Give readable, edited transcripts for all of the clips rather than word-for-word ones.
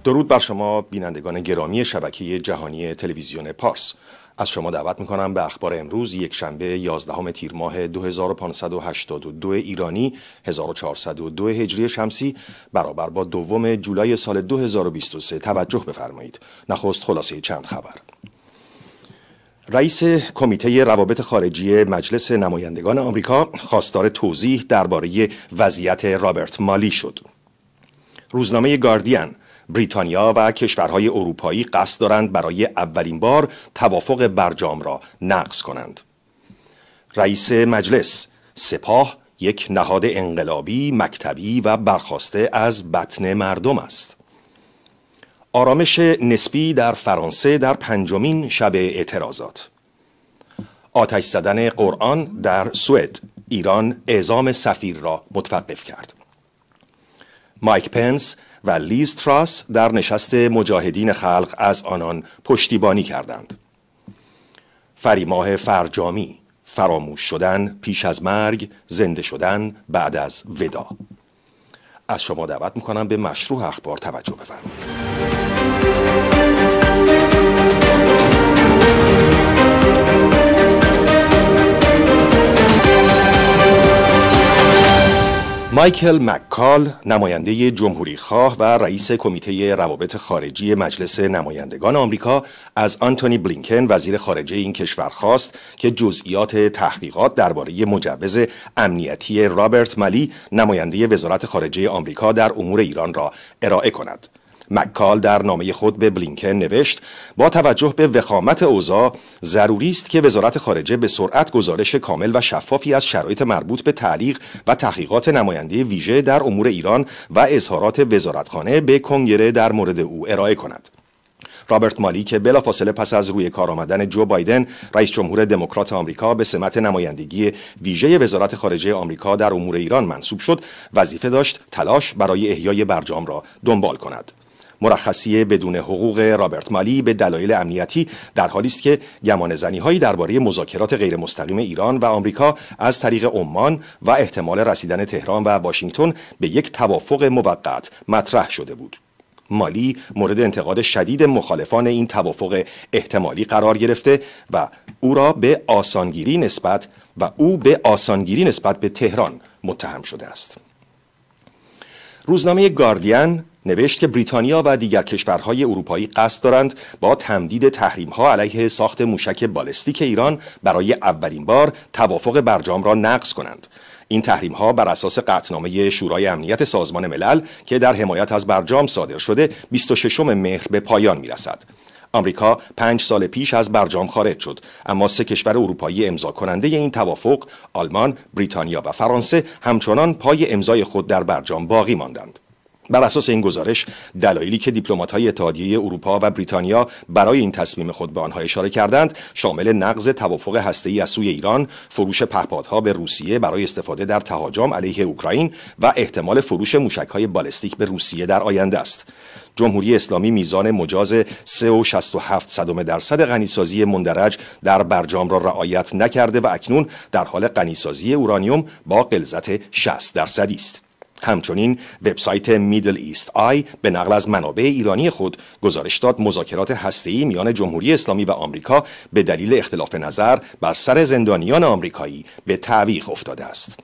درود بر شما بینندگان گرامی شبکه جهانی تلویزیون پارس. از شما دعوت میکنم به اخبار امروز یک شنبه 11 تیر ماه 2582 ایرانی 1402 هجری شمسی برابر با 2 جولای سال 2023 توجه بفرمایید. نخست خلاصه چند خبر. رئیس کمیته روابط خارجی مجلس نمایندگان آمریکا خواستار توضیح درباره وضعیت رابرت مالی شد. روزنامه گاردین: بریتانیا و کشورهای اروپایی قصد دارند برای اولین بار توافق برجام را نقض کنند. رئیس مجلس: سپاه یک نهاد انقلابی، مکتبی و برخاسته از بطن مردم است. آرامش نسبی در فرانسه در 5مین شب اعتراضات. آتش زدن قرآن در سوئد. ایران اعزام سفیر را متوقف کرد. مایک پنس و لیز تراس در نشست مجاهدین خلق از آنان پشتیبانی کردند. فریماه فرجامی: فراموش شدن پیش از مرگ، زنده شدن بعد از ودا. از شما دعوت میکنم به مشروع اخبار توجه بفرمایید. مایکل مککال، نماینده جمهوری خواه و رئیس کمیته روابط خارجی مجلس نمایندگان آمریکا، از آنتونی بلینکن وزیر خارجه این کشور خواست که جزئیات تحقیقات درباره مجوز امنیتی رابرت مالی، نماینده وزارت خارجه آمریکا در امور ایران را ارائه کند. مککال در نامه خود به بلینکن نوشت: با توجه به وخامت اوضاع ضروری است که وزارت خارجه به سرعت گزارش کامل و شفافی از شرایط مربوط به تعلیق و تحقیقات نماینده ویژه در امور ایران و اظهارات وزارتخانه به کنگره در مورد او ارائه کند. رابرت مالی که بلافاصله پس از روی کار آمدن جو بایدن رئیس جمهور دموکرات آمریکا به سمت نمایندگی ویژه وزارت خارجه آمریکا در امور ایران منصوب شد، وظیفه داشت تلاش برای احیای برجام را دنبال کند. مرخصی بدون حقوق رابرت مالی به دلایل امنیتی در حالی است که گمانه‌زنی‌هایی درباره مذاکرات غیر مستقیم ایران و آمریکا از طریق عمان و احتمال رسیدن تهران و واشنگتن به یک توافق موقت مطرح شده بود. مالی مورد انتقاد شدید مخالفان این توافق احتمالی قرار گرفته و او به آسانگیری نسبت به تهران متهم شده است. روزنامه گاردین نوشت که بریتانیا و دیگر کشورهای اروپایی قصد دارند با تمدید تحریم‌ها علیه ساخت موشک بالستیک ایران برای اولین بار توافق برجام را نقض کنند. این تحریم‌ها بر اساس قطعنامه شورای امنیت سازمان ملل که در حمایت از برجام صادر شده 26 مهر به پایان می‌رسد. آمریکا 5 سال پیش از برجام خارج شد، اما 3 کشور اروپایی امضا کننده این توافق، آلمان، بریتانیا و فرانسه، همچنان پای امضای خود در برجام باقی ماندند. بر اساس این گزارش، دلایلی که دیپلمات‌های اتحادیه اروپا و بریتانیا برای این تصمیم خود به آنها اشاره کردند، شامل نقض توافق هسته‌ای از سوی ایران، فروش پهپادها به روسیه برای استفاده در تهاجم علیه اوکراین و احتمال فروش موشک‌های بالستیک به روسیه در آینده است. جمهوری اسلامی میزان مجاز 3.67% غنیسازی مندرج در برجام را رعایت نکرده و اکنون در حال غنیسازی اورانیوم با غلظت 60% است. همچنین وبسایت میدل ایست آی به نقل از منابع ایرانی خود گزارش داد مذاکرات هسته‌ای میان جمهوری اسلامی و آمریکا به دلیل اختلاف نظر بر سر زندانیان آمریکایی به تعویق افتاده است.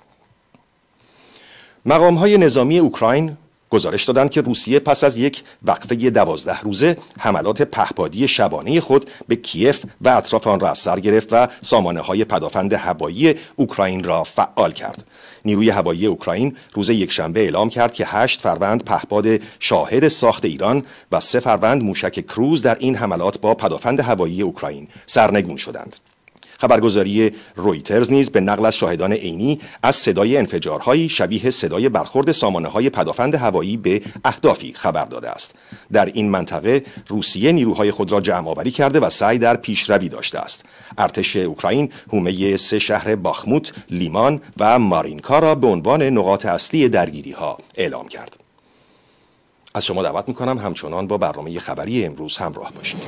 مقام‌های نظامی اوکراین گزارش دادند که روسیه پس از یک وقفه 12 روزه حملات پهپادی شبانه خود به کیف و اطراف آن را از سر گرفت و سامانه‌های پدافند هوایی اوکراین را فعال کرد. نیروی هوایی اوکراین روز یکشنبه اعلام کرد که 8 فروند پهپاد شاهد ساخت ایران و 3 فروند موشک کروز در این حملات با پدافند هوایی اوکراین سرنگون شدند. خبرگزاری رویترز نیز به نقل از شاهدان عینی از صدای انفجارهایی شبیه صدای برخورد سامانه‌های پدافند هوایی به اهدافی خبر داده است. در این منطقه روسیه نیروهای خود را جمع آوری کرده و سعی در پیشروی داشته است. ارتش اوکراین حومه 3 شهر باخموت، لیمان و مارینکا را به عنوان نقاط اصلی درگیری‌ها اعلام کرد. از شما دعوت می‌کنم همچنان با برنامه خبری امروز همراه باشید.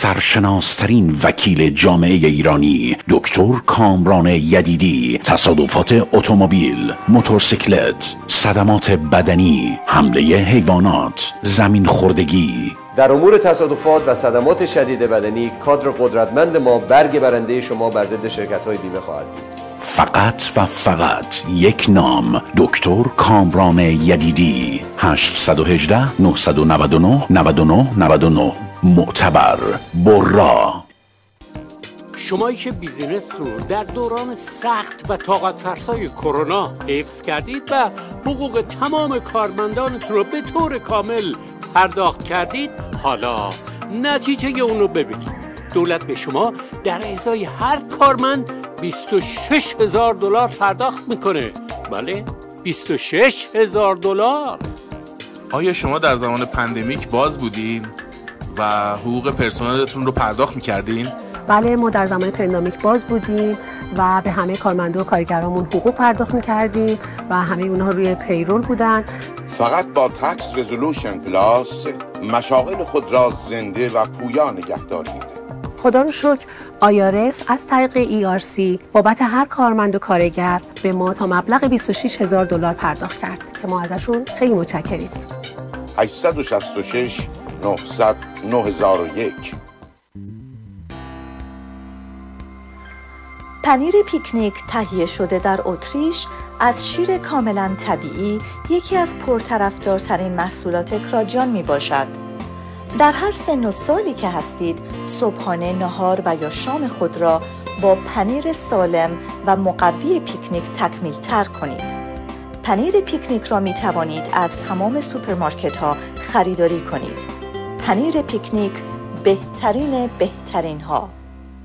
سرشناسترین وکیل جامعه ایرانی دکتر کامران یدیدی، تصادفات اتومبیل، موتورسیکلت، صدمات بدنی، حمله حیوانات، زمین خوردگی. در امور تصادفات و صدمات شدید بدنی کادر قدرتمند ما برگ برنده شما بر ضد شرکت‌های بیمه خواهد بود. فقط و فقط یک نام، دکتر کامران یدیدی. 818 999 99 99. معتبر. برا. شمایی که بیزینس رو در دوران سخت و طاقت فرسای کرونا حفظ کردید و حقوق تمام کارمندانتون رو به طور کامل پرداخت کردید، حالا نتیجه اون رو ببینید. دولت به شما در ازای هر کارمند 26,000 دلار پرداخت میکنه. بله، 26,000 دلار. آیا شما در زمان پندمیک باز بودین و حقوق پرسنلتون رو پرداخت میکردین؟ بله، ما در زمان پندمیک باز بودیم و به همه کارمندا و کارگرامون حقوق پرداخت میکردیم و همه اونها روی پیرول بودن. فقط با تکس رزولوشن پلاس مشاغل خود را زنده و پویا نگه دارید. خدا رو شکر آیارس از طریق ERC بابت هر کارمند و کارگر به ما تا مبلغ 26,000 دلار پرداخت کرد که ما ازشون خیلی متشکریم. 866 900 9001. پنیر پیکنیک تهیه شده در اتریش از شیر کاملا طبیعی یکی از پرطرفدارترین محصولات کراجیان می باشد. در هر سن و سالی که هستید، صبحانه، نهار و یا شام خود را با پنیر سالم و مقوی پیکنیک تکمیل تر کنید. پنیر پیکنیک را می توانید از تمام سوپرمارکت ها خریداری کنید. پنیر پیکنیک، بهترین ها.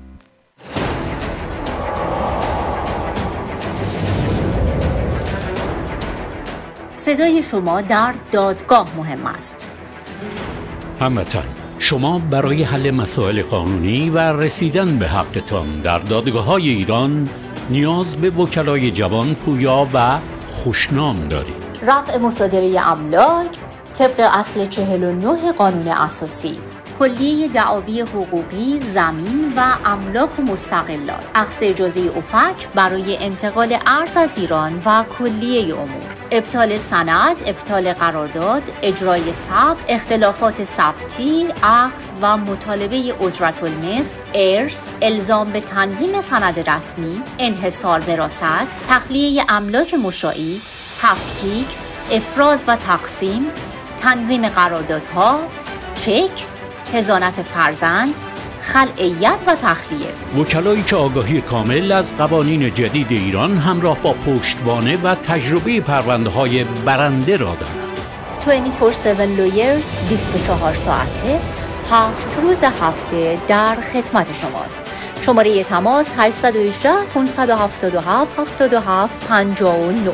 صدای شما در دادگاه مهم است. هموطن، شما برای حل مسائل قانونی و رسیدن به حقتان در دادگاه‌های ایران نیاز به وکلای جوان، پویا و خوشنام دارید. رفع مصادره املاک طبق اصل 49 قانون اساسی، کلیه دعاوی حقوقی، زمین و املاک و مستقلات، اخذ اجازه افک برای انتقال ارز از ایران و کلیه امور، ابطال سند، ابطال قرارداد، اجرای ثبت، اختلافات ثبتی، اخذ و مطالبه اجرت المثل، ارث، الزام به تنظیم سند رسمی، انحصار وراثت، تخلیه املاک مشاعی، تفکیک، افراز و تقسیم، تنظیم قراردادها، چک، حضانت فرزند، خلعیت و تخلیه. وکلایی که آگاهی کامل از قوانین جدید ایران همراه با پشتوانه و تجربه پرونده‌های برنده را دارند. 24/7 Lawyers 24 ساعته 7 روز هفته در خدمت شماست. شماره تماس 818 577 77 59.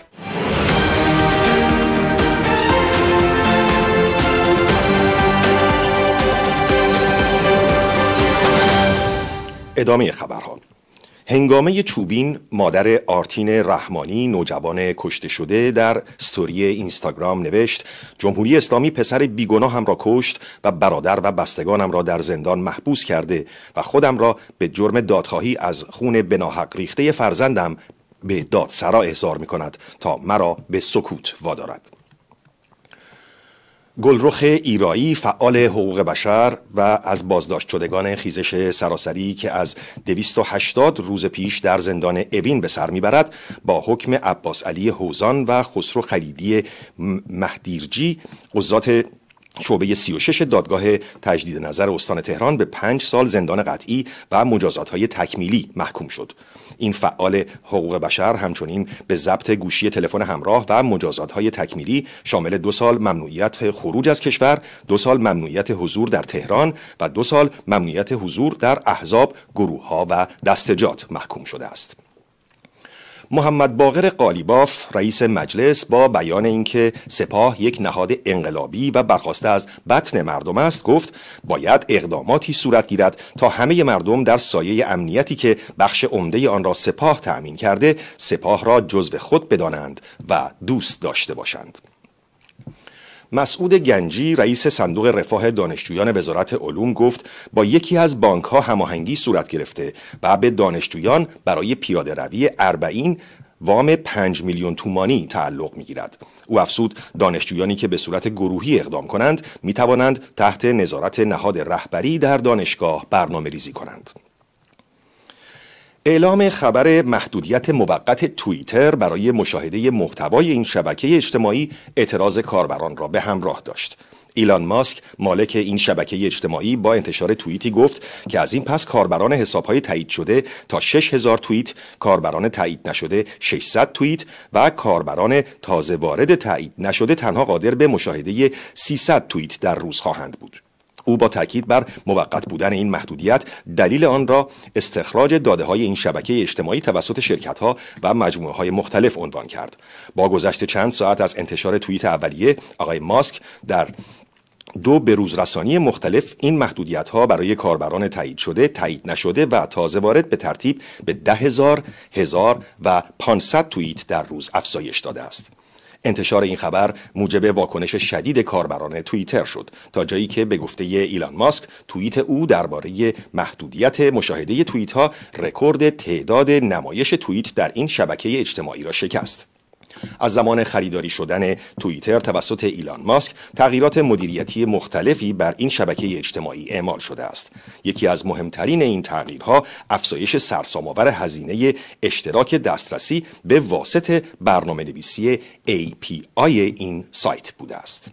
ادامه خبرها. هنگامه چوبین، مادر آرتین رحمانی، نوجوان کشته شده، در استوری اینستاگرام نوشت: جمهوری اسلامی پسر بیگناهم را کشت و برادر و بستگانم را در زندان محبوس کرده و خودم را به جرم دادخواهی از خون بناحق ریخته فرزندم به دادسرا احضار می کند تا مرا به سکوت وادارد. گلرخ ایرایی، فعال حقوق بشر و از بازداشت شدگان خیزش سراسری که از 280 روز پیش در زندان اوین به سر میبرد، با حکم عباس علی حوزان و خسرو خلیدی مهدیرجی، قضات شعبه 36 دادگاه تجدید نظر استان تهران، به 5 سال زندان قطعی و مجازات‌های تکمیلی محکوم شد. این فعال حقوق بشر همچنین به ضبط گوشی تلفن همراه و مجازات‌های تکمیلی شامل 2 سال ممنوعیت خروج از کشور، 2 سال ممنوعیت حضور در تهران و 2 سال ممنوعیت حضور در احزاب، گروه‌ها و دستجات محکوم شده است. محمد باقر قالیباف، رئیس مجلس، با بیان اینکه سپاه یک نهاد انقلابی و برخواسته از بطن مردم است، گفت باید اقداماتی صورت گیرد تا همه مردم در سایه امنیتی که بخش عمده آن را سپاه تأمین کرده، سپاه را جزو خود بدانند و دوست داشته باشند. مسعود گنجی رئیس صندوق رفاه دانشجویان وزارت علوم گفت با یکی از بانک‌ها هماهنگی صورت گرفته و به دانشجویان برای پیاده روی اربعین وام 5 میلیون تومانی تعلق می‌گیرد. او افزود دانشجویانی که به صورت گروهی اقدام کنند می‌توانند تحت نظارت نهاد رهبری در دانشگاه برنامه‌ریزی کنند. اعلام خبر محدودیت موقت توییتر برای مشاهده محتوای این شبکه اجتماعی اعتراض کاربران را به همراه داشت. ایلان ماسک مالک این شبکه اجتماعی با انتشار توییتی گفت که از این پس کاربران حساب‌های تایید شده تا 6000 توییت، کاربران تایید نشده 600 توییت و کاربران تازه وارد تایید نشده تنها قادر به مشاهده 300 توییت در روز خواهند بود. او با تاکید بر موقت بودن این محدودیت دلیل آن را استخراج داده‌های این شبکه اجتماعی توسط شرکت‌ها و مجموعه‌های مختلف عنوان کرد. با گذشت چند ساعت از انتشار توییت اولیه، آقای ماسک در 2 بروزرسانی مختلف این محدودیت‌ها برای کاربران تایید شده، تایید نشده و تازه وارد به ترتیب به 10,000، 1000 و 500 توییت در روز افزایش داده است. انتشار این خبر موجب واکنش شدید کاربران توییتر شد تا جایی که به گفته ایلان ماسک توییت او درباره محدودیت مشاهده توییت ها رکورد تعداد نمایش توییت در این شبکه اجتماعی را شکست. از زمان خریداری شدن توییتر توسط ایلان ماسک تغییرات مدیریتی مختلفی بر این شبکه اجتماعی اعمال شده است. یکی از مهمترین این تغییرها افزایش سرسام‌آور هزینه اشتراک دسترسی به واسطه برنامه‌نویسی API این سایت بوده است.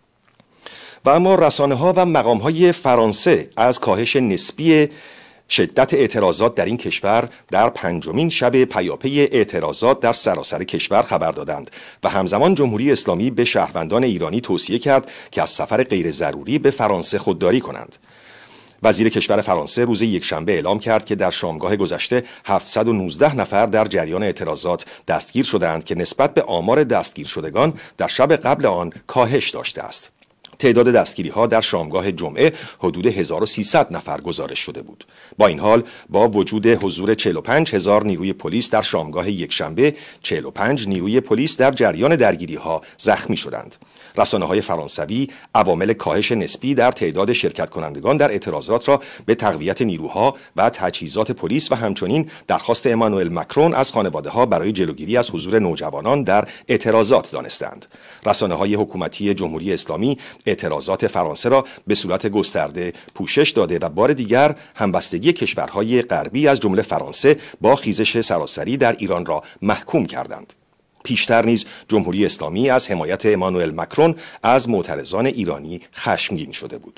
و اما رسانه‌ها و مقام‌های فرانسه از کاهش نسبی شدت اعتراضات در این کشور در 5مین شب پیاپی اعتراضات در سراسر کشور خبر دادند و همزمان جمهوری اسلامی به شهروندان ایرانی توصیه کرد که از سفر غیر ضروری به فرانسه خودداری کنند. وزیر کشور فرانسه روز یکشنبه اعلام کرد که در شامگاه گذشته 719 نفر در جریان اعتراضات دستگیر شدند که نسبت به آمار دستگیر شدگان در شب قبل آن کاهش داشته است. تعداد دستگیری ها در شامگاه جمعه حدود 1300 نفر گزارش شده بود. با این حال با وجود حضور 45,000 نیروی پلیس در شامگاه یکشنبه، 45 نیروی پلیس در جریان درگیری ها زخمی شدند. رسانه‌های فرانسوی عوامل کاهش نسبی در تعداد شرکت کنندگان در اعتراضات را به تقویت نیروها و تجهیزات پلیس و همچنین درخواست امانوئل مکرون از خانواده‌ها برای جلوگیری از حضور نوجوانان در اعتراضات دانستند. رسانه‌های حکومتی جمهوری اسلامی اعتراضات فرانسه را به صورت گسترده پوشش داده و بار دیگر همبستگی کشورهای غربی از جمله فرانسه با خیزش سراسری در ایران را محکوم کردند. پیشتر نیز جمهوری اسلامی از حمایت امانوئل مکرون از معترضان ایرانی خشمگین شده بود.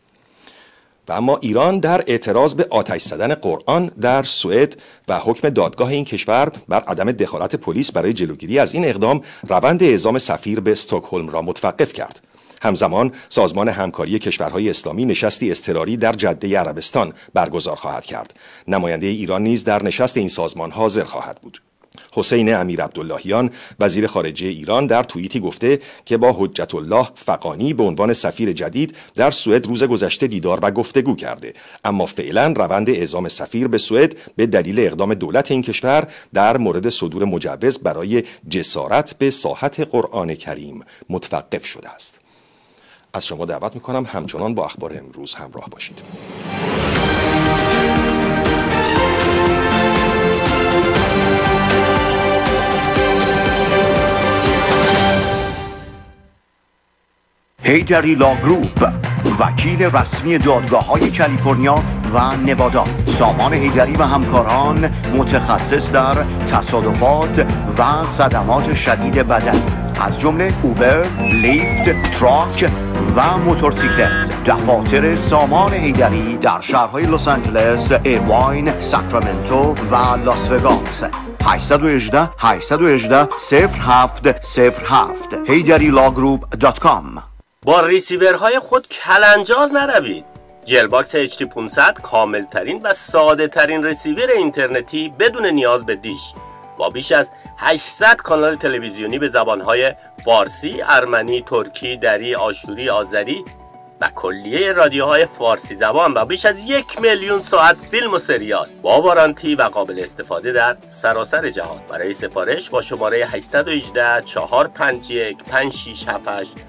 و اما ایران در اعتراض به آتش زدن قرآن در سوئد و حکم دادگاه این کشور بر عدم دخالت پلیس برای جلوگیری از این اقدام روند اعزام سفیر به استکهلم را متوقف کرد. همزمان سازمان همکاری کشورهای اسلامی نشستی اضطراری در جده عربستان برگزار خواهد کرد. نماینده ایران نیز در نشست این سازمان حاضر خواهد بود. حسین امیر عبداللهیان وزیر خارجه ایران در توییتی گفته که با حجت الله فغانی به عنوان سفیر جدید در سوئد روز گذشته دیدار و گفتگو کرده، اما فعلا روند اعزام سفیر به سوئد به دلیل اقدام دولت این کشور در مورد صدور مجوز برای جسارت به ساحت قرآن کریم متوقف شده است. از شما دعوت میکنم همچنان با اخبار امروز همراه باشید. هیدری لا گروپ، وکیل رسمی دادگاه‌های کالیفرنیا و نوادا. سامان هیدری و همکاران متخصص در تصادفات و صدمات شدید بدنی از جمله اوبر، لیفت، تراک و موتورسیکلت. دفاتر سامان هیدری در شهرهای لس آنجلس، ایرواین، ساکرامنتو و لاس وگاس. 818 818 0707 HeyDaddyLawGroup.com. با ریسیورهای خود کلنجار نروید. جلباکس HD 500 کامل ترین و ساده ترین ریسیور اینترنتی بدون نیاز به دیش، با بیش از 800 کانال تلویزیونی به زبانهای فارسی، ارمنی، ترکی، دری، آشوری، آذری و کلیه رادیوهای فارسی زبان و بیش از 1,000,000 ساعت فیلم و سریال با وارانتی و قابل استفاده در سراسر جهان. برای سفارش با شماره 818 451 5678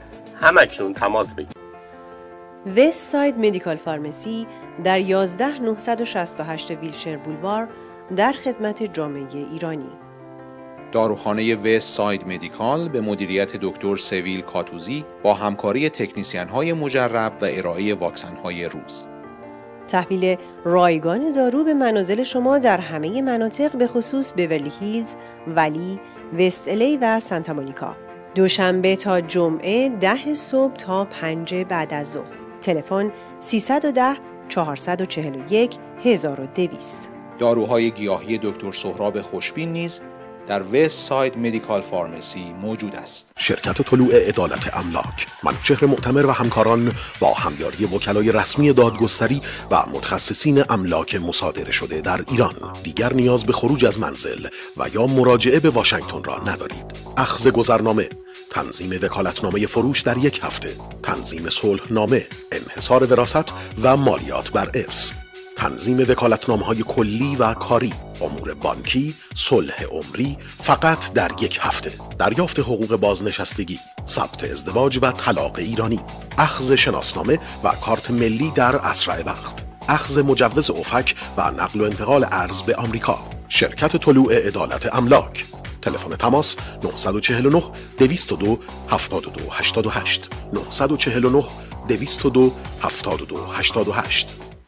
همکنون تماس بگیرید. وست ساید مدیکال فارمسی در 11968 ویلشر بولوار در خدمت جامعه ایرانی. داروخانه وست ساید مدیکال به مدیریت دکتر سویل کاتوزی با همکاری تکنیسیان‌های مجرب و ارائه واکسن‌های روز. تحویل رایگان دارو به منازل شما در همه مناطق به خصوص بیورلی هیلز، ولی، وست الی و سانتا مونیکا. دوشنبه تا جمعه 10 صبح تا 5 بعد از ظهر. تلفن 310 441 1200. داروهای گیاهی دکتر سهراب خوشبین نیز در وست ساید مدیکال فارمسی موجود است. شرکت طلوع عدالت املاک، منوچهر معتمر و همکاران با همیاری وکلای رسمی دادگستری و متخصصین املاک مصادره شده در ایران دیگر نیاز به خروج از منزل و یا مراجعه به واشنگتن را ندارید. اخذ گذرنامه، تنظیم وکالتنامه فروش در 1 هفته، تنظیم صلحنامه، انحصار وراثت و مالیات بر ارث، تنظیم وکالتنامه‌های کلی و کاری، امور بانکی، صلح عمری فقط در 1 هفته، دریافت حقوق بازنشستگی، ثبت ازدواج و طلاق ایرانی، اخذ شناسنامه و کارت ملی در اسرع وقت، اخذ مجوز افک و نقل و انتقال ارز به آمریکا. شرکت طلوع عدالت املاک. تلفن تماس 949 202 72 88 949 202 72 88.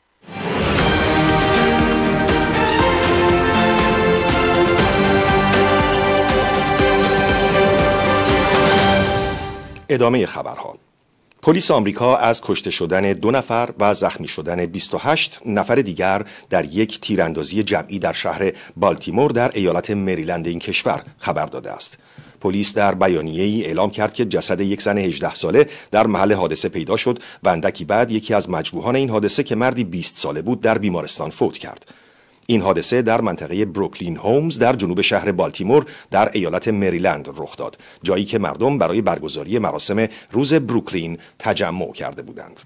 ادامه خبرها. پلیس آمریکا از کشته شدن 2 نفر و زخمی شدن 28 نفر دیگر در یک تیراندازی جمعی در شهر بالتیمور در ایالت مریلند این کشور خبر داده است. پلیس در بیانیه‌ای اعلام کرد که جسد یک زن 18 ساله در محل حادثه پیدا شد و اندکی بعد یکی از مجروحان این حادثه که مردی 20 ساله بود در بیمارستان فوت کرد. این حادثه در منطقه بروکلین هومز در جنوب شهر بالتیمور در ایالت مریلند رخ داد، جایی که مردم برای برگزاری مراسم روز بروکلین تجمع کرده بودند.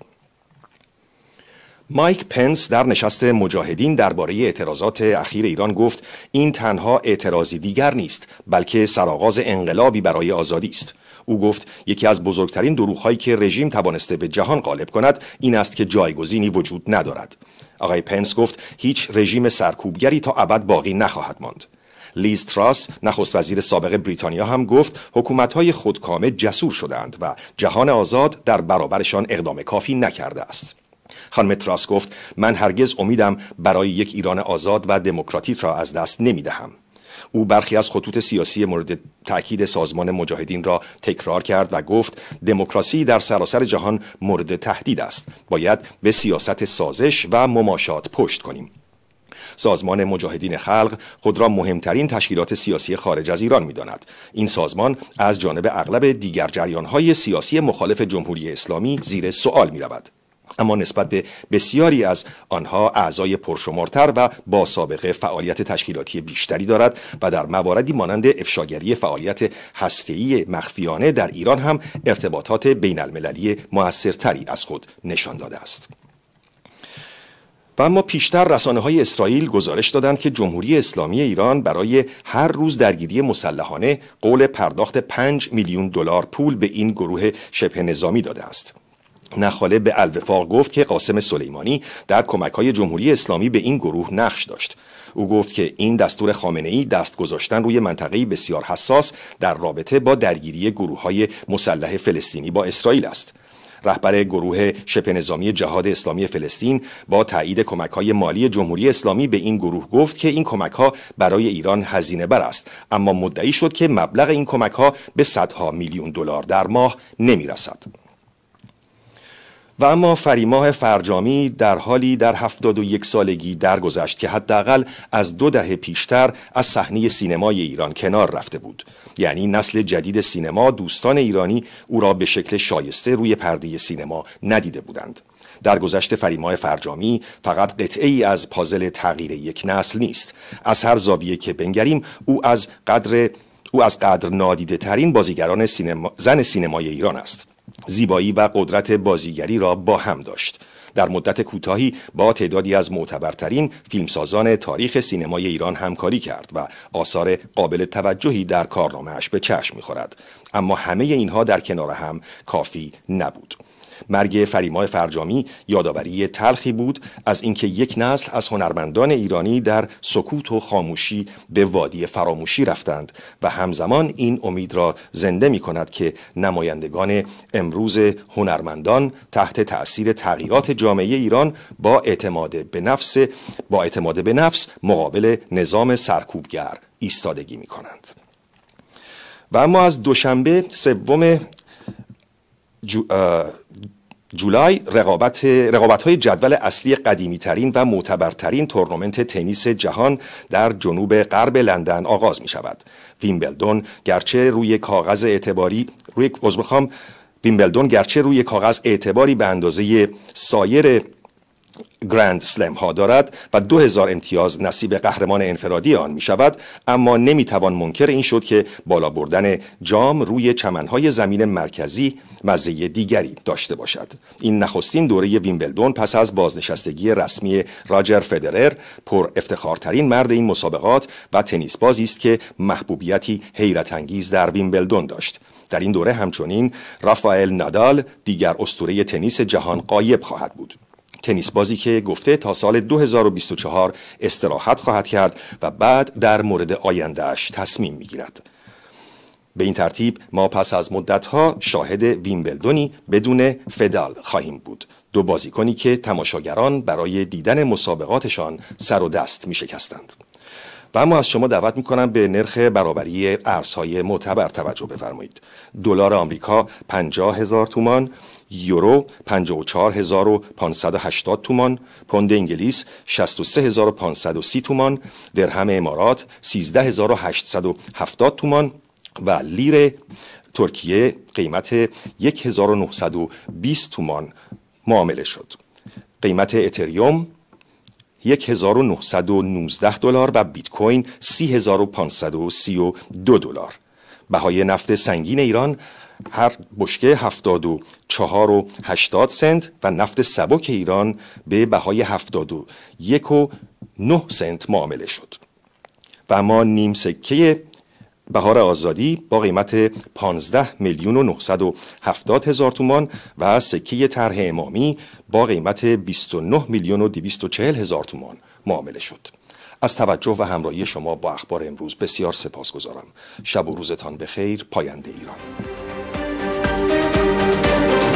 مایک پنس در نشست مجاهدین درباره اعتراضات اخیر ایران گفت این تنها اعتراضی دیگر نیست، بلکه سرآغاز انقلابی برای آزادی است. او گفت یکی از بزرگترین دروغ‌هایی که رژیم توانسته به جهان غالب کند این است که جایگزینی وجود ندارد. آقای پنس گفت هیچ رژیم سرکوبگری تا ابد باقی نخواهد ماند. لیز تراس نخست وزیر سابق بریتانیا هم گفت حکومت‌های خودکامه جسور شدند و جهان آزاد در برابرشان اقدام کافی نکرده است. خانم تراس گفت من هرگز امیدم برای یک ایران آزاد و دموکراتیک را از دست نمی‌دهم. او برخی از خطوط سیاسی مورد تأکید سازمان مجاهدین را تکرار کرد و گفت دموکراسی در سراسر جهان مورد تهدید است. باید به سیاست سازش و مماشات پشت کنیم. سازمان مجاهدین خلق خود را مهمترین تشکیلات سیاسی خارج از ایران می‌داند. این سازمان از جانب اغلب دیگر جریان‌های سیاسی مخالف جمهوری اسلامی زیر سوال می‌رود. اما نسبت به بسیاری از آنها اعضای پرشمارتر و با سابقه فعالیت تشکیلاتی بیشتری دارد و در مواردی مانند افشاگری فعالیت هسته‌ای مخفیانه در ایران هم ارتباطات بین المللی مؤثرتری از خود نشان داده است. و اما پیشتر رسانه‌های اسرائیل گزارش دادند که جمهوری اسلامی ایران برای هر روز درگیری مسلحانه قول پرداخت 5 میلیون دلار پول به این گروه شبه نظامی داده است. نخاله به الوفاق گفت که قاسم سلیمانی در کمک‌های جمهوری اسلامی به این گروه نقش داشت. او گفت که این دستور خامنه‌ای دست گذاشتن روی منطقه‌ای بسیار حساس در رابطه با درگیری گروه‌های مسلح فلسطینی با اسرائیل است. رهبر گروه شبه نظامی جهاد اسلامی فلسطین با تایید کمک‌های مالی جمهوری اسلامی به این گروه گفت که این کمک‌ها برای ایران هزینه بر است، اما مدعی شد که مبلغ این کمک‌ها به صدها میلیون دلار در ماه نمی‌رسد. و اما فریماه فرجامی در حالی در 71 سالگی درگذشت که حداقل از 2 دهه پیشتر از صحنه سینمای ایران کنار رفته بود. یعنی نسل جدید سینما دوستان ایرانی او را به شکل شایسته روی پرده سینما ندیده بودند. درگذشت فریماه فرجامی فقط قطعه‌ای از پازل تغییر یک نسل نیست. از هر زاویه که بنگریم او از قدر نادیده ترین بازیگران زن سینمای ایران است. زیبایی و قدرت بازیگری را با هم داشت. در مدت کوتاهی با تعدادی از معتبرترین فیلمسازان تاریخ سینمای ایران همکاری کرد و آثار قابل توجهی در کارنامه‌اش به چشم می‌خورد. اما همه اینها در کنار هم کافی نبود. مرگ فریماه فرجامی یادآوری تلخی بود از اینکه یک نسل از هنرمندان ایرانی در سکوت و خاموشی به وادی فراموشی رفتند و همزمان این امید را زنده می کند که نمایندگان امروز هنرمندان تحت تأثیر تغییرات جامعه ایران با اعتماد به نفس مقابل نظام سرکوبگر ایستادگی می کنند. و اما از دوشنبه 3 جولای رقابت‌های جدول اصلی قدیمی‌ترین و معتبرترین تورنمنت تنیس جهان در جنوب غرب لندن آغاز می‌شود. ویمبلدون گرچه روی کاغذ اعتباری به اندازه سایر گرند سلم ها دارد و 2000 امتیاز نصیب قهرمان انفرادی آن می شود، اما نمی توان منکر این شد که بالا بردن جام روی چمنهای زمین مرکزی مزه دیگری داشته باشد. این نخستین دوره ویمبلدون پس از بازنشستگی رسمی راجر فدرر پر افتخارترین مرد این مسابقات و تنیس بازی است که محبوبیتی حیرت انگیز در ویمبلدون داشت. در این دوره همچنین رافائل نادال دیگر اسطوره تنیس جهان غایب خواهد بود. تنیس بازی که گفته تا سال 2024 استراحت خواهد کرد و بعد در مورد آیندهش تصمیم میگیرد. به این ترتیب ما پس از مدتها شاهد ویمبلدونی بدون فدال خواهیم بود. دو بازیکنی که تماشاگران برای دیدن مسابقاتشان سر و دست می شکستند. و اما از شما دعوت می کنم به نرخ برابری ارزهای معتبر توجه بفرمایید. دلار آمریکا 50,000 تومان، یورو 54,580 تومان، پوند انگلیس 63,530 تومان، درهم امارات 13,870 تومان و لیر ترکیه قیمت 1920 تومان معامله شد. قیمت اتریوم 1919 دلار و بیت کوین 30,532 دلار. بهای نفت سنگین ایران هر بشکه 74.80 سنت و نفت سبک ایران به بهای 71.9 سنت معامله شد. و اما نیم سکه بهار آزادی با قیمت 15,970,000 تومان و سکه طرح امامی با قیمت 29,240,000 تومان معامله شد. از توجه و همراهی شما با اخبار امروز بسیار سپاسگزارم. شب و روزتان بخیر. پاینده ایران.